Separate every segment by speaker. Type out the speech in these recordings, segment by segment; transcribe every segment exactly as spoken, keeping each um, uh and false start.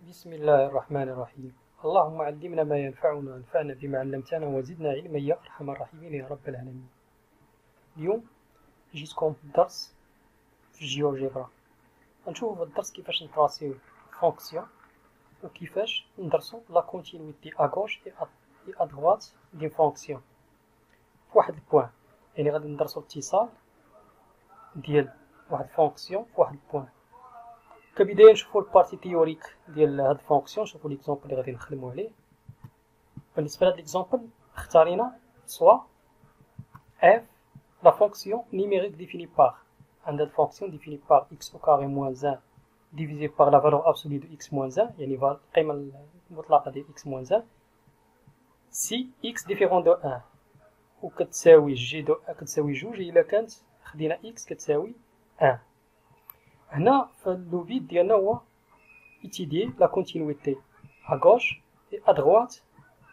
Speaker 1: بسم الله الرحمن الرحيم. اللهم علمنا ما ينفعنا وانفعنا بما علمتنا وزدنا علما يا أرحم الراحمين يا رب العالمين. اليوم جيتكم في الدرس في الجيوجبرا. غنشوفو في الدرس كيفاش نتراسيو فونكسيون وكيفاش ندرسو لا كونتينيتي ا غوش اي ا دغوات ديال فونكسيون في واحد البوان. يعني غادي ندرسو الاتصال ديال واحد الفونكسيون في واحد البوان. كبداية نشوفو البارتي تيوريك ديال هاد الفونكسيون، نشوفو ليكزومبل اللي غادي نخدمو عليه. بالنسبة لهاد ليكزومبل اختارينا سوا f la fonction numérique définie par عند هاد الفونكسيون définie par x au carré moins un divisé par la valeur absolue de x moins un، يعني القيمة المطلقة ديال x moins un si x différent de un وكتساوي جي دو كتساوي جوج إلا كانت خدينا x كتساوي un. هنا le but ديالنا هو étudier la continuité à gauche et à droite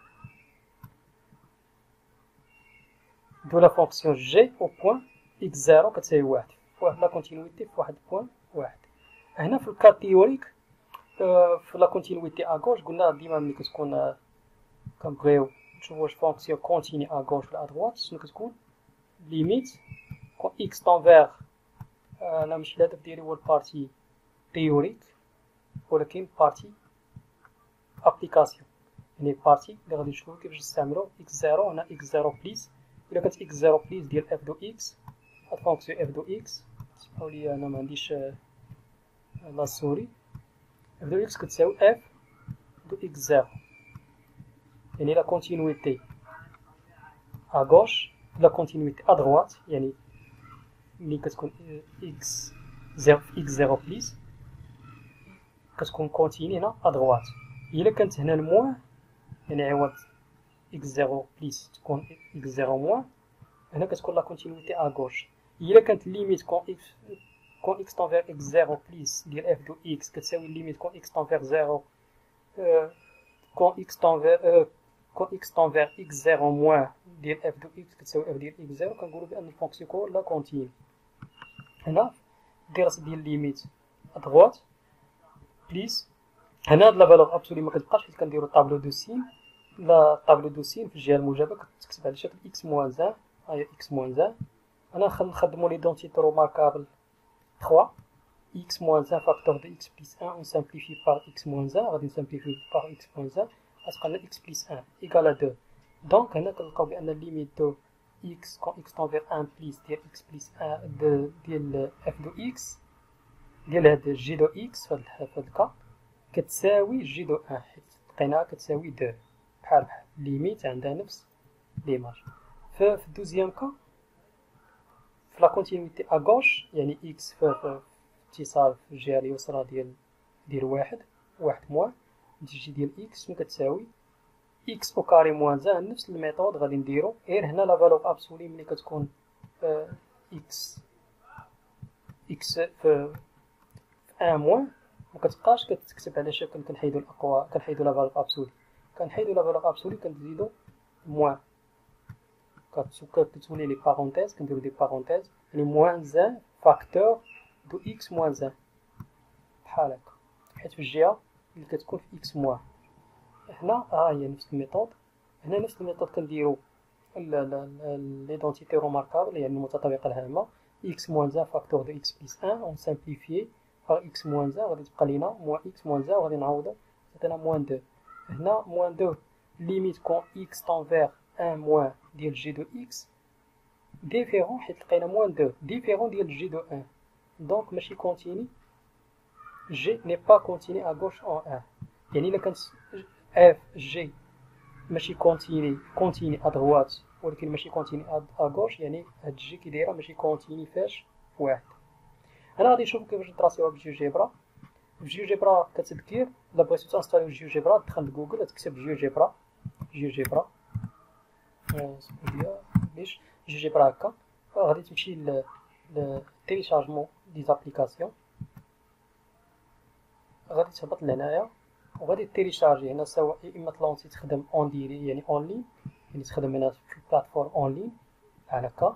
Speaker 1: de la fonction g au point x zéro كتساوي واحد في واحد لا كونتينيتي في واحد البوان واحد. هنا في الكاد تيوريك في لا كونتينيتي à gauche قلنا ديما ملي كتكون كنبغيو نشوفو واش فونكسيون كونتيني à gauche ولا à droite شنو كتكون ليميت كون x تون فيغ. انا ماشي الهدف ديالي هو البارتي تيوريك ولكن بارتي ابليكاسيون، يعني بارتي اللي غادي نشوفو كيفاش نستعملو x زيرو. هنا x زيرو بليس إلا كانت x زيرو بليس ديال f دو x هاد فونكسيون f دو x تسمحوا لي انا ما عنديش لا سوري f دو x كتساوي f دو x زيرو، يعني لا كونتينيتي à gauche لا كونتينيتي à droite، يعني ملي كتكون x زيرو x زيرو بليس كتكون كونتيني هنا à droite. إلا كانت هنا الموان يعني عوض x زيرو بليس تكون x زيرو موان، هنا كتكون لا كونتينيتي à gauche. إلا كانت ليميت كون x كون x تون فيغ x زيرو بليس ديال f دو x كتساوي ليميت كون x تون فيغ زيرو كون x تون فيغ كون x تون فيغ x زيرو موان ديال f دو x كتساوي f ديال x زيرو، كنقولو بأن الفونكسيون كون لا كونتيني. هنا الدراسة ديال ليميت à droite بليس هنا هاد لا فالور ابسولي ما كتبقاش حيت كنديرو طابلو دو سين. لا طابلو دو سين في الجهه الموجبه كتكتب على شكل اكس موان زان. هاهي اكس موان زان. انا نخدمو ليدونتيتي روماركابل ثلاثة اكس موان زان فاكتور دو اكس بليس واحد و نسامبليفي بار اكس موان زان. غادي نسامبليفي بار اكس موان زان غتبقى لنا اكس بليس واحد ايكال اثنين. دونك هنا كنلقاو بان ليميت دو اكس كون اكس تون فيغ واحد بليس ديال اكس بليس واحد ديال اف دو اكس ديال هاد جي دو اكس في هاد الكا كتساوي جي دو واحد حيت لقيناها كتساوي اثنين بحال بحال ليميت عندها نفس ليماج. في الدوزيام كا في لا كونتينيتي ا غوش يعني اكس في اتصال في الجهه اليسرى ديال ديال واحد واحد موان تجي ديال اكس شنو كتساوي اكس او كاري موان زان. نفس الميثود غادي نديرو غير هنا لا فالور ابسولي ملي كتكون اكس اكس في ان موان مكتبقاش كتكتب على شكل كنحيدو الاقوى كنحيدو لا فالور ابسولي كنحيدو لا فالور ابسولي كنزيدو موان كتولي لي بارونتيز كنديرو دي بارونتيز يعني موان زان فاكتور دو اكس موان زان بحال هكا حيت في الجهه اللي كتكون في اكس موان. هنا ها هي نفس الميثود. هنا نفس الميثود كنديرو ليدونتيتي روماركابل يعني المتطابقه الهامه اكس موان زان فاكتور دو اكس بليس واحد اون سامبليفيي par x moins un غادي تبقى لينا موان x moins un وغادي نعوضو عطينا موان اثنين. هنا موان اثنين ليميت كون x تون فيغ واحد موان ديال جي دو x ديفيرون حيت لقينا موان اثنين ديفيرون ديال جي دو واحد دونك ماشي كونتيني جي ني با كونتيني ا غوش اون واحد. يعني الا كانت اف جي ماشي كونتيني كونتيني ا دغوات ولكن ماشي كونتيني ا غوش يعني هاد جي كي دايره ماشي كونتيني فاش في واحد. هنا غادي نشوفو كيفاش نتراسيوها بالجيوجبرا. في جيوجبرا كتبكير الا بغيتو تانستاليو جيوجبرا تدخل لجوجل تكتب جيوجبرا جيوجبرا ليش جيوجبرا هكا غادي تمشي ل تيليشارجمون دي زابليكاسيون غادي تهبط لهنايا وغادي تيليشارجي. هنا سواء يا اما تلونسي تخدم اون ديري يعني اون لين يعني تخدم هنا في البلاتفورم اون لين بحال هكا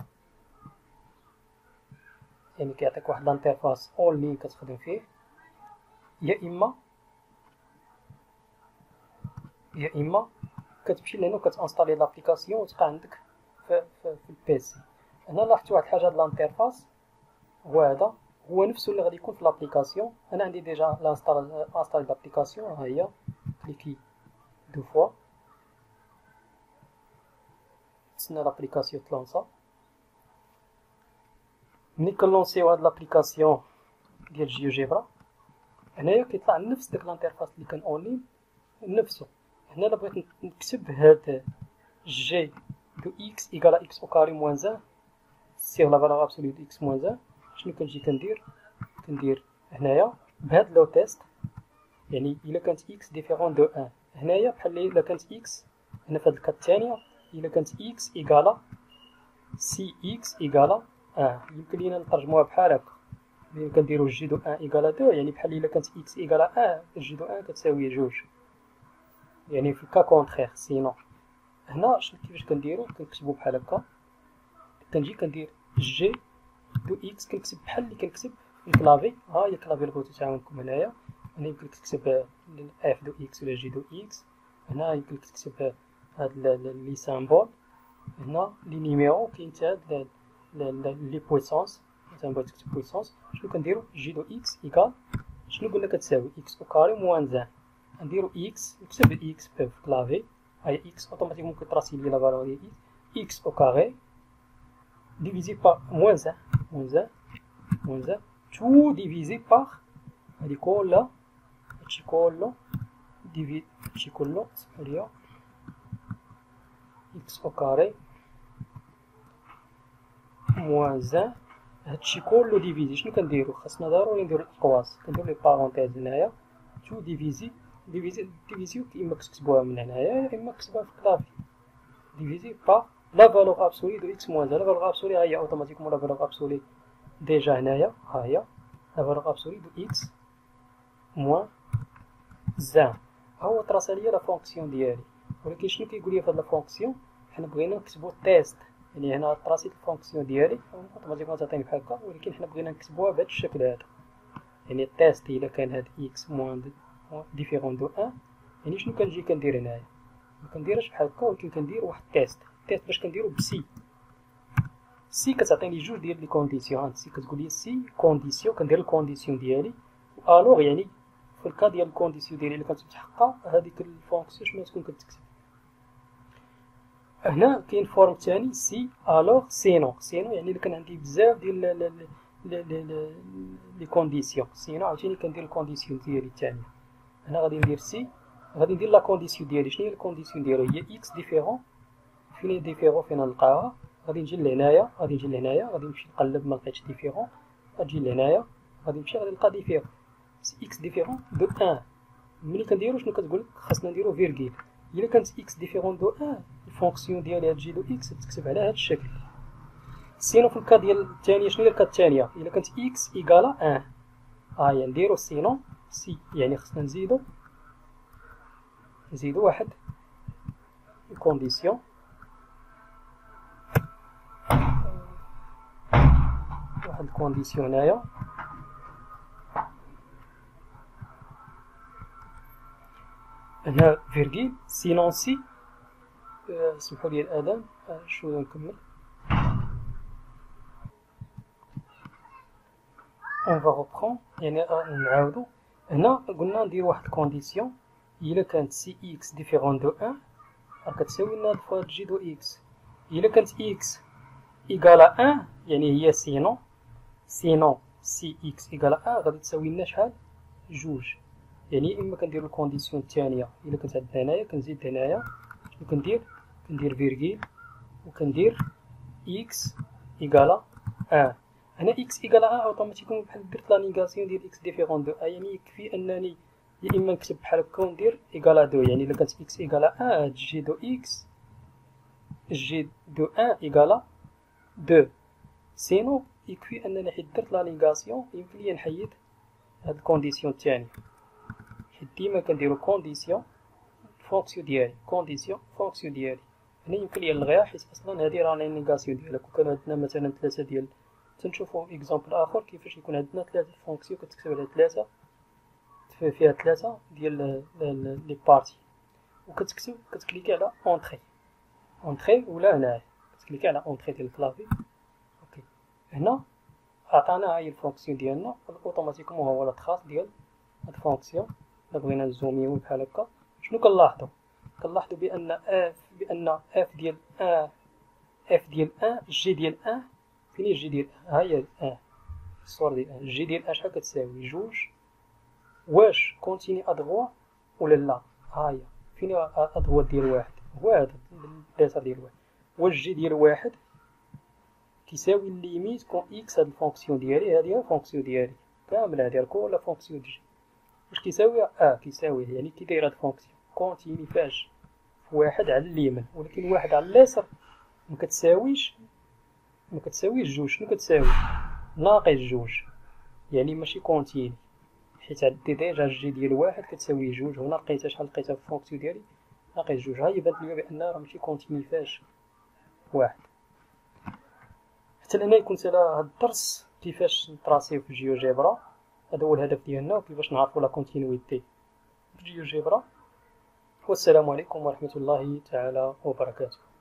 Speaker 1: يعني كيعطيك واحد الانترفاس اون لين كتخدم فيه، يا اما يا اما كتمشي لهنا وكتانستالي لابليكاسيون وتبقى عندك في, في, في البيسي. هنا لاحظت واحد الحاجه، هاد الانترفاس هو هذا هو نفسه اللي غادي يكون في لابليكاسيون. انا عندي ديجا لانستال انستالي لابليكاسيون، ها هي كليكي دو فوا تسنى لابليكاسيون تلونسا. ملي كنلونسيو هاد لابليكاسيون ديال جيوجيبرا هنايا كيطلع نفس داك الانترفاس اللي كان اونلاين نفسه. هنا الا بغيت نكتب هاد جي دو اكس ايكال اكس او كاري موان زان سيغ لا فالور ابسولي دو اكس موان زان، شنو كنجي كندير؟ كندير هنايا بهاد لو تيست، يعني الا كانت اكس ديفيرون دو واحد هنايا بحال الا كانت اكس هنا في هاد الكات الثانيه الا كانت اكس ايكالا سي اكس ايكالا واحد، يمكن لينا نترجموها بحال هكا. ملي كنديرو جي دو واحد ايكالا اثنين يعني بحال الا كانت اكس ايكالا واحد جي دو واحد كتساوي جوج، يعني في الكا كونترير. سينو هنا شنو كيفاش كنديرو؟ كنكتبو بحال هكا، كنجي كندير جي دو اكس كنكتب بحال اللي كنكتب في الكلافي. ها هي الكلافي اللي بغيتو تعاونكم هنايا. هنا يمكن تكتب اف دو اكس ولا جي دو اكس، هنا يمكن تكتب هاد لي سامبول، هنا لي نيميرو كاين حتى هاد لي بويسونس. مثلا بغيت تكتب بويسونس شنو كنديرو؟ جي دو اكس ايكال شنو قلنا كتساوي اكس او كاري موان زان، نديرو اكس نكتب اكس في الكلافي، هاي اكس اوتوماتيكمون كتراسي لي لا فالور ديال اكس او كاري ديفيزي بار موان زان موان زان موان زان تو ديفيزي بار هادي كلها هادشي كله ديفي هادشي كله سمحوليا اكس او كاري موان زان هادشي كله ديفيزي. شنو كنديرو؟ خاصنا ضروري نديرو الاقواس، كنديرو لي بارونتيز هنايا تو ديفيزي ديفيزي ديفيزيو اما كتكتبوها من هنايا يا اما كتبوها في الكلافي ديفيزي با لا فالور ابسولي دو اكس موان زان. لا فالور ابسولي ها هي اوتوماتيكمون لا فالور ابسولي ديجا هنايا، ها هي لا فالور ابسولي دو اكس موان زان. ها هو تراسا ليا لا فونكسيون ديالي، ولكن شنو كيقول لي في هاد لا فونكسيون؟ حنا بغينا نكتبو تيست، يعني هنا تراسيت الفونكسيون ديالي اوتوماتيكمون تعطيني بحال هكا، ولكن حنا بغينا نكتبوها بهاد الشكل هذا. يعني التيست الا كان هاد اكس موان ديفيرون دو واحد، يعني شنو كنجي كندير هنايا؟ ما كنديرش بحال هكا، ولكن كندير واحد التيست. التيست باش كنديرو بسي، سي كتعطيني جوج ديال لي كونديسيون. سي كتقول لي سي كونديسيون، كندير الكونديسيون ديالي الوغ، يعني في الكا ديال الكونديسيون ديالي اللي كانت متحققه هذيك الفونكسيون شنو تكون كتكتب. هنا كاين فورم ثاني سي الوغ سينو. سينو يعني الا كان عندي بزاف ديال لي كونديسيون، سينو عاوتاني كندير الكونديسيون ديالي الثانيه. هنا غادي ندير سي، غادي ندير لا كونديسيون ديالي. شنو هي الكونديسيون ديالي؟ هي اكس ديفيرون، فين هي ديفيرون فين نلقاها؟ غادي نجي لهنايا، غادي نجي لهنايا، غادي نمشي نقلب ما لقيتش ديفيرون، غادي نجي لهنايا، غادي نمشي غادي نلقى ديفيرون سي اكس ديفيرون دو واحد. ملي كنديرو شنو كتقول؟ خاصنا نديرو فيرغيل. الا كانت اكس ديفيرون دو واحد الفونكسيون ديالي هاد جي دو اكس تكتب على هاد الشكل. سينو في الكا ديال الثانيه شنو هي الكا الثانيه؟ الا كانت اكس ايكالا واحد، ها هي نديرو سينو سي، يعني خاصنا نزيدو نزيدو واحد الكونديسيون، واحد الكونديسيون هنايا. هنا فيرغيل سينون سي، سمحوا لي الأذان شويه نكمل. اون فا روبخون، يعني نعاودو. هنا قلنا ندير واحد الكونديسيون، الا كانت سي اكس ديفيرون دو واحد راه كتساوي لنا فوا جي دو اكس. الا كانت اكس ايكالا واحد يعني هي سينون، سينون سي اكس ايكالا واحد غادي تساوي لنا شحال؟ جوج. يعني اما كنديرو الكونديسيون الثانيه الا كانت عندنا هنايا كنزيد هنايا شنو كندير؟ كندير فيرغيل وكندير اكس ايكالا واحد. هنا اكس ايكالا واحد اوتوماتيكمون بحال درت لا نيغاسيون ديال اكس ديفيرون دو واحد، يعني يكفي انني يا اما نكتب بحال هكا وندير ايكالا اثنين، يعني الا كانت اكس ايكالا واحد جي دو اكس جي دو واحد ايكالا اثنين. سينو يكفي انني حيت درت لا نيغاسيون يمكن ليا نحيد هاد الكونديسيون الثاني، حيت ديما كنديرو كونديسيون فونكسيون ديالي كونديسيون فونكسيون ديالي. هنا يمكن ليا نلغيها حيت اصلا هادي راه لا نيغاسيون ديالها. كون كان عندنا مثلا ثلاثه ديال، تنشوفو اكزامبل اخر كيفاش يكون عندنا ثلاثه فونكسيون كتكتب على ثلاثه فيها ثلاثه ديال لي بارتي. وكتكتب كتكليكي على اونطري اونطري ولا هنايا كتكليكي على اونطري ديال الكلافي. اوكي هنا عطانا هاي الفونكسيون ديالنا اوتوماتيكمون هو لا تراس ديال هاد الفونكسيون. الا بغينا نزوميو بحال هكا شنو كنلاحظوا؟ كنلاحظوا بان اف بان اف ديال ان اف ديال ان جي ديال ان فين هي جي ديال ان؟ ها هي ان الصور ديال ان جي ديال ان شحال كتساوي جوج. واش كونتيني ادغوا ولا لا؟ ها هي فين ادغوا ديال واحد هو هذا الداتا ديال واحد. واش جي ديال واحد كيساوي ليميت كون اكس هاد الفونكسيون ديالي هادي هي الفونكسيون ديالي كامله هادي كلها فونكسيون ديال جي واش كيساوي اه كيساوي يعني كي داير هاد الفونكسيون كونتيني فاش واحد على اليمين ولكن واحد على اليسار ما كتساويش ما كتساويش جوج. شنو كتساوي؟ ناقص جوج يعني ماشي كونتيني حيت عندي ديجا جي ديال واحد كتساوي جوج. هنا لقيتها شحال لقيتها في الفونكسيون ديالي ناقص جوج. ها هي بانت ليا بان راه ماشي كونتيني فاش واحد. حتى لهنا يكون سالا هاد الدرس كيفاش نطراسيو في الجيوجيبرا. هذا هو الهدف ديالنا وكيفاش نعرفوا لا كونتينيويتي في الجيوجيبرا. والسلام عليكم ورحمة الله تعالى وبركاته.